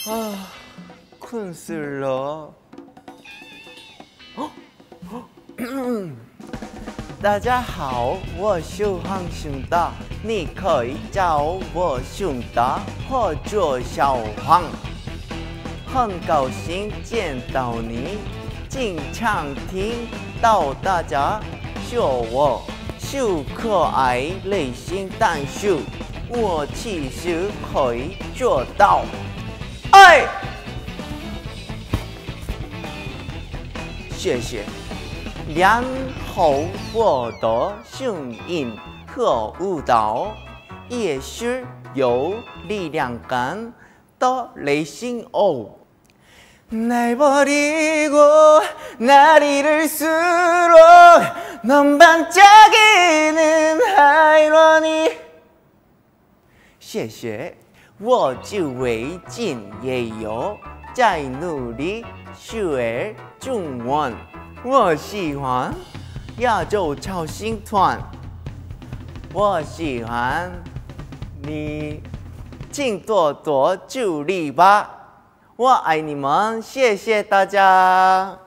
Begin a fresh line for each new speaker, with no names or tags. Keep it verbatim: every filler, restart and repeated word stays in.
啊，困死了。大家好，我是黄兄达，你可以叫我兄达或者小黄。很高兴见到你，经常听到大家说我是可爱类型，但是我其实可以做到。哎，谢谢。然后我的声音和舞蹈也是有力量感的类型哦。날 버리고 나를 쓸어 넌 반짝이는 하이러니 谢谢，我就最近也有在努力学中文。我喜欢亚洲超星团，我喜欢你，请多多助力吧。我爱你们，谢谢大家。